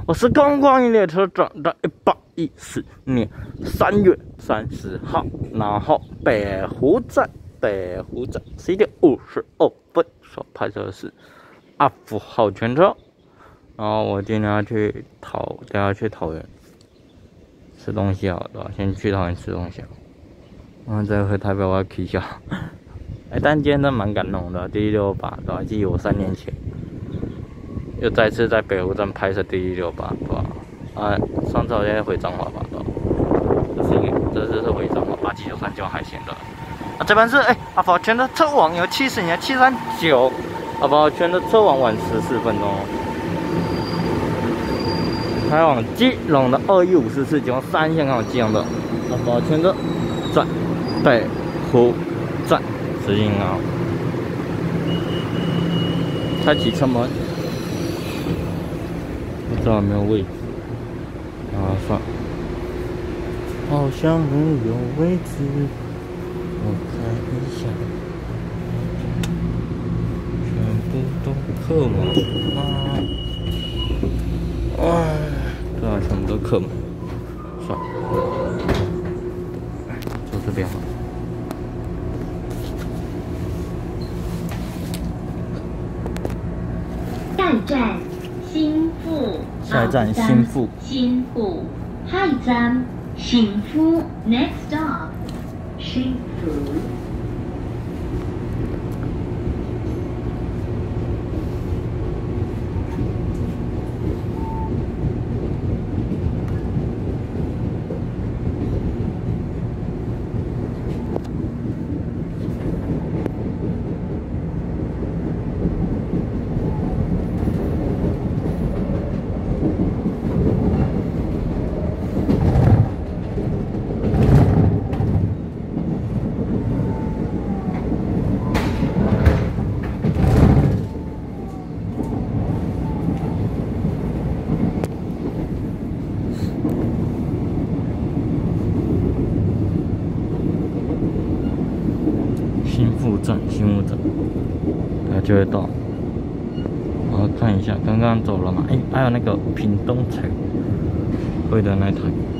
我是观光列车长在114年3月30号，然后北湖站11点52分所拍摄的是阿福号全车。然后我今天要去桃园吃东西啊，对吧？先去桃园吃东西，然后再回台北我要取消。但今天真的蛮感动的，第168，对吧？记得我3年前又再次在北湖站拍摄第168，对吧？上次好像回彰化吧，对吧？这次是回彰化893叫海鲜的。这边是阿福圈的车网有70年739，阿福圈的车网晚14分钟。开往基隆的2154前往3线开往基隆的阿福圈的在北湖站执行啊，开启车门。不知道有没有位置算了，好像没有位置，我看一下，全部都客满啊！对啊，全部都客满，算了，坐这边好了。 下一站新富， 下一站新富。 新富，下一站新富 ，Next stop 新富。新富站，它就会到。我看一下，刚刚走了嘛？还有那个屏东彩绘的那台。